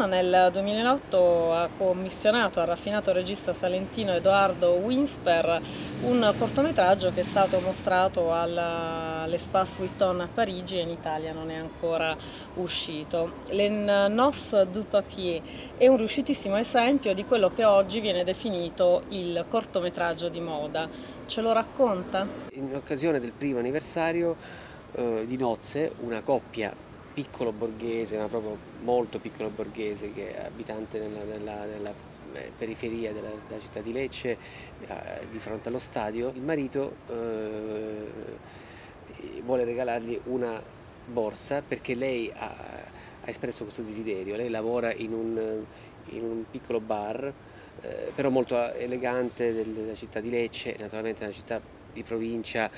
nel 2008 ha commissionato al raffinato regista salentino Edoardo Winsper un cortometraggio che è stato mostrato all'Espace Vuitton a Parigi e in Italia non è ancora uscito. Les Noces du Papier è un riuscitissimo esempio di quello che oggi viene definito il cortometraggio di moda. Ce lo racconta? In occasione del primo anniversario di nozze, una coppia piccolo borghese, ma proprio molto piccolo borghese, che è abitante nella periferia della città di Lecce, di fronte allo stadio, il marito vuole regalargli una borsa perché lei ha espresso questo desiderio. Lei lavora in un piccolo bar, però molto elegante, della città di Lecce, naturalmente una città di provincia.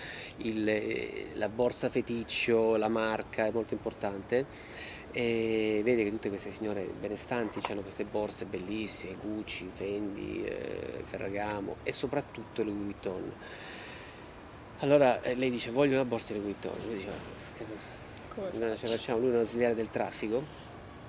La borsa feticcio, la marca è molto importante, e vede che tutte queste signore benestanti hanno queste borse bellissime, Gucci, Fendi, Ferragamo e soprattutto Louis Vuitton. Allora lei dice: voglio una borsa di Louis Vuitton. Lui dice: Come "Ma ce faccio? facciamo?" Lui è un ausiliare del traffico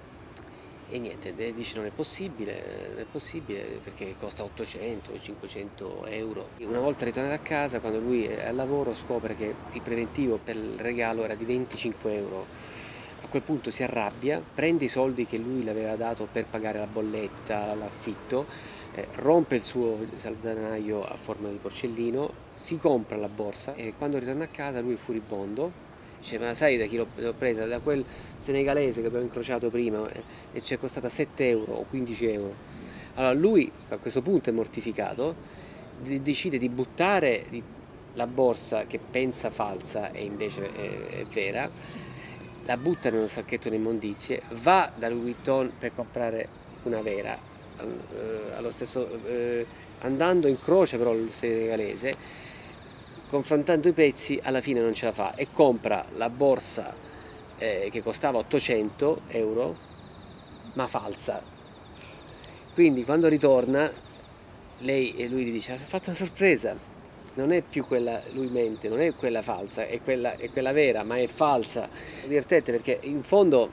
e niente, dice non è possibile perché costa 800-500 euro. Una volta ritornato a casa, quando lui è al lavoro, scopre che il preventivo per il regalo era di 25 euro. A quel punto si arrabbia, prende i soldi che lui le aveva dato per pagare la bolletta, l'affitto, rompe il suo salvadanaio a forma di porcellino, si compra la borsa e quando ritorna a casa lui è furibondo. Dice: ma sai da chi l'ho presa? Da quel senegalese che abbiamo incrociato prima, e ci è costata 7 euro o 15 euro. Allora lui a questo punto è mortificato, decide di buttare la borsa che pensa falsa e invece è vera, la butta nello sacchetto di immondizie, va da Louis Vuitton per comprare una vera, allo stesso, andando in croce però il senegalese, confrontando i prezzi alla fine non ce la fa e compra la borsa che costava 800 euro ma falsa. Quindi quando ritorna lei e lui gli dice: ha fatto una sorpresa, non è più quella, lui mente, non è quella falsa, è quella vera, ma è falsa. È divertente perché in fondo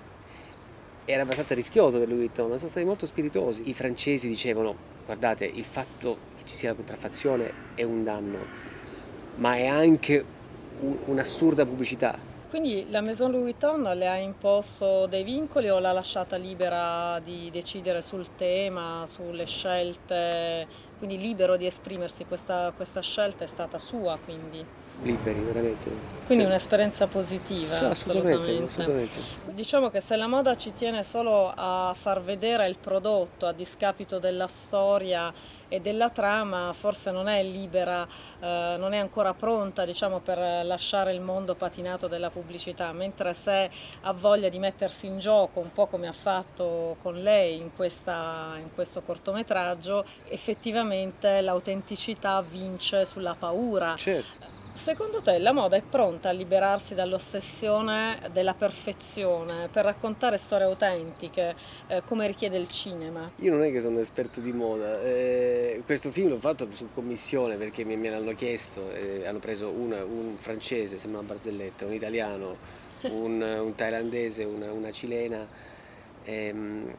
era abbastanza rischioso per Louis Vuitton, ma sono stati molto spiritosi. I francesi dicevano: guardate, il fatto che ci sia la contraffazione è un danno, ma è anche un'assurda pubblicità. Quindi la Maison Louis Vuitton le ha imposto dei vincoli o l'ha lasciata libera di decidere sul tema, sulle scelte, quindi libero di esprimersi, questa scelta è stata sua, quindi. Liberi, veramente. Quindi Cioè, un'esperienza sì, positiva, assolutamente, assolutamente. assolutamente. Diciamo che se la moda ci tiene solo a far vedere il prodotto a discapito della storia e della trama, forse non è libera, non è ancora pronta, diciamo, per lasciare il mondo patinato della pubblicità, mentre se ha voglia di mettersi in gioco, un po' come ha fatto con lei in questo cortometraggio, effettivamente l'autenticità vince sulla paura. Certo. Secondo te la moda è pronta a liberarsi dall'ossessione della perfezione per raccontare storie autentiche, come richiede il cinema? Io non è che sono un esperto di moda, questo film l'ho fatto su commissione perché me l'hanno chiesto, hanno preso un francese, sembra una barzelletta, un italiano, un thailandese, una cilena. ehm,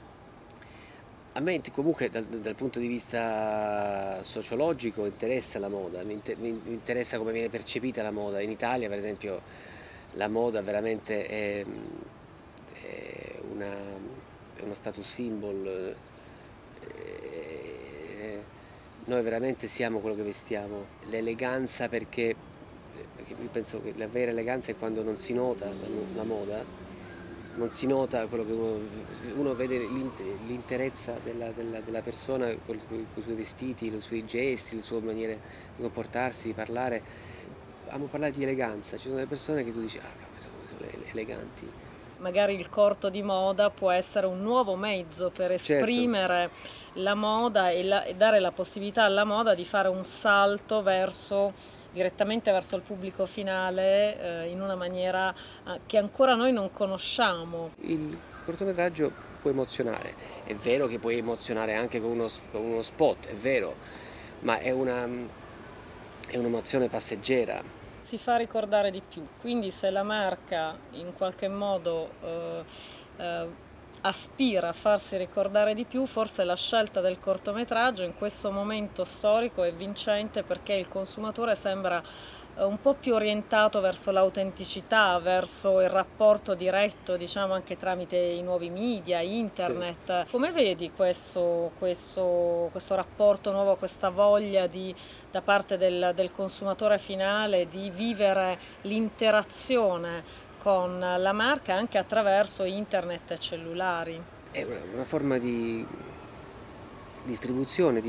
A me comunque dal punto di vista sociologico interessa la moda, mi interessa come viene percepita la moda. In Italia, per esempio, la moda veramente è uno status symbol. Noi veramente siamo quello che vestiamo. L'eleganza perché io penso che la vera eleganza è quando non si nota la moda, non si nota quello che uno vede l'interezza della persona con i suoi vestiti, i suoi gesti, le sue maniere di comportarsi, di parlare. Amo parlare di eleganza, ci sono delle persone che tu dici: ah, cavolo, sono eleganti. Magari il corto di moda può essere un nuovo mezzo per Certo, esprimere la moda e dare la possibilità alla moda di fare un salto direttamente verso il pubblico finale, in una maniera, che ancora noi non conosciamo. il cortometraggio può emozionare, è vero che puoi emozionare anche con uno spot, è vero, ma è un'emozione passeggera. Si fa ricordare di più. Quindi se la marca in qualche modo aspira a farsi ricordare di più, forse la scelta del cortometraggio in questo momento storico è vincente, perché il consumatore sembra un po' più orientato verso l'autenticità, verso il rapporto diretto, diciamo, anche tramite i nuovi media, Sì. internet. Come vedi questo rapporto nuovo, questa voglia da parte del consumatore finale di vivere l'interazione con la marca anche attraverso internet e cellulari? È una forma di distribuzione,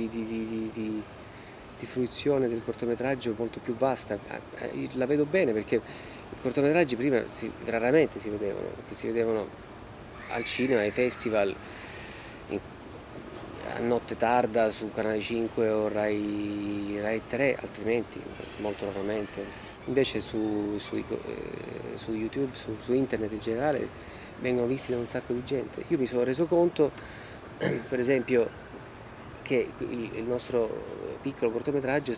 di fruizione del cortometraggio molto più vasta. Io la vedo bene perché i cortometraggi prima raramente si vedevano, perché si vedevano al cinema, ai festival, in- a notte tarda su Canale 5 o Rai 3, altrimenti molto raramente. Invece su YouTube, su internet in generale, vengono visti da un sacco di gente. Io mi sono reso conto, per esempio, che il nostro piccolo cortometraggio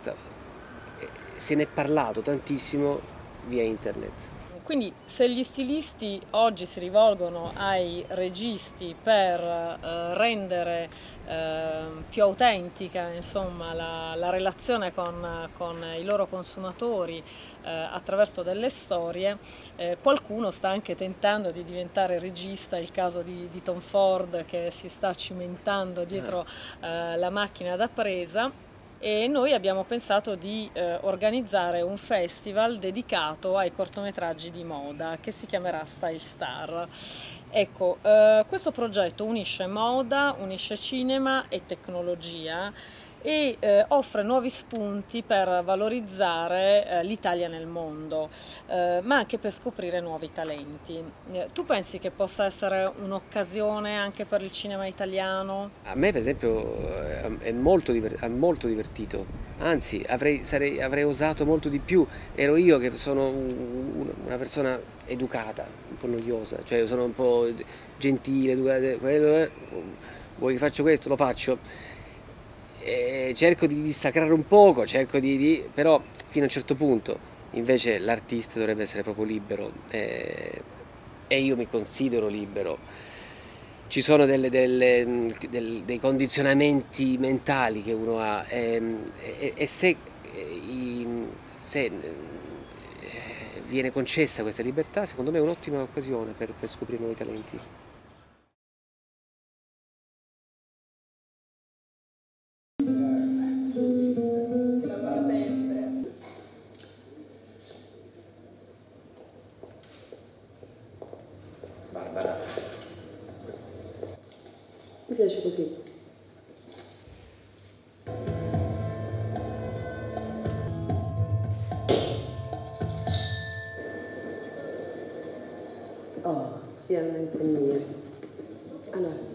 se ne è parlato tantissimo via internet. Quindi se gli stilisti oggi si rivolgono ai registi per rendere più autentica, insomma, la relazione con i loro consumatori attraverso delle storie, qualcuno sta anche tentando di diventare regista, il caso di Tom Ford che si sta cimentando dietro la macchina da presa. E noi abbiamo pensato di organizzare un festival dedicato ai cortometraggi di moda che si chiamerà Style Star. Ecco, questo progetto unisce moda, unisce cinema e tecnologia e offre nuovi spunti per valorizzare l'Italia nel mondo, ma anche per scoprire nuovi talenti. Tu pensi che possa essere un'occasione anche per il cinema italiano? A me per esempio è molto divertito, anzi avrei osato molto di più, ero io che sono una persona educata, un po' noiosa, cioè io sono un po' gentile, educata, vuoi che faccio questo? Lo faccio. Cerco di distacrare un poco, però fino a un certo punto. Invece l'artista dovrebbe essere proprio libero, e io mi considero libero. Ci sono dei condizionamenti mentali che uno ha, e se viene concessa questa libertà, secondo me è un'ottima occasione per scoprire nuovi talenti. Barbara. Mi piace così. Oh, finalmente mia. Allora.